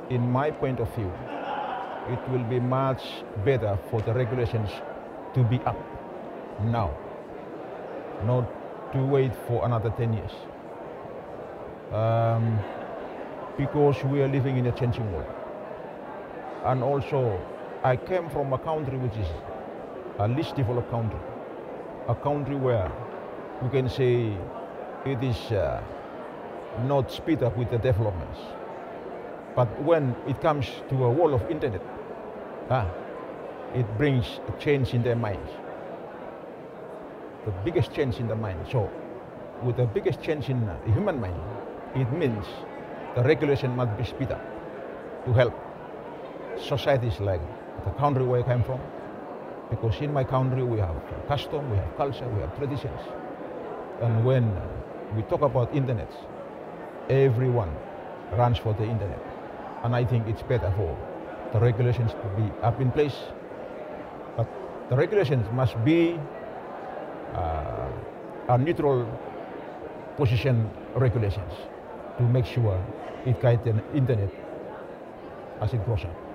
in my point of view, it will be much better for the regulations to be up now, not to wait for another 10 years. Because we are living in a changing world. And also, I came from a country which is a least developed country, a country where we can say it is not speed up with the developments. But when it comes to a world of internet, it brings a change in their minds. The biggest change in the mind. So, with the biggest change in the human mind, it means the regulation must be speed up to help societies like the country where I come from. Because in my country we have custom, we have culture, we have traditions. And when we talk about internet, everyone runs for the internet. And I think it's better for the regulations to be up in place. But the regulations must be a neutral position regulations to make sure it guides the internet as it grows up.